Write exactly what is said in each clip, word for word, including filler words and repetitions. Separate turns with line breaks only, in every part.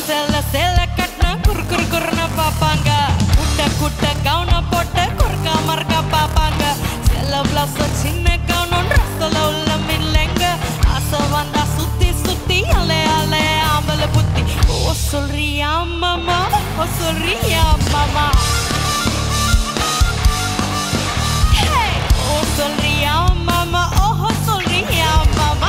செல செல கட்டின குறு குறு குறுன்னு பாப்பாங்க. குட்ட குட்ட கவுன போட்டு குறுக்கா மறுக்கா பாப்பாங்க. செல பிளவுஸ் சின்ன கவுனும் ட்ரெஸ்ல உள்ள மில்லைங்க. ஆசை வந்தா சுத்தி சுத்தி அலை அலை ஆம்பளை புத்தி. ஓ சொல்றியா மாமா, ஓ சொல்றியா மாமா, ஓ சொல்றியா மாமா, ஓஹோ சொல்றியா மாமா.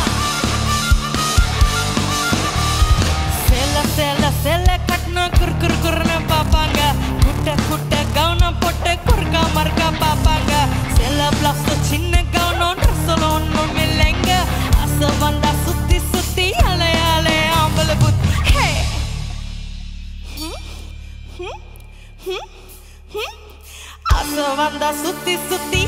செல செல செல கட்டின குறு குறு குறுன்னு பாப்பாங்க. குட்ட குட்ட கவுனம் போட்டு குறுக்கா மறுக்கா பாப்பாங்க. செல பிளவுஸ் சின்ன கவுனம் ட்ரெஸ்ல ஒன்றும் இல்லைங்க. ஆசை வந்தா சுத்தி சுத்தி அலை அலை ஆம்பளை புத்தி. ஆசை வந்தா சுத்தி சுத்தி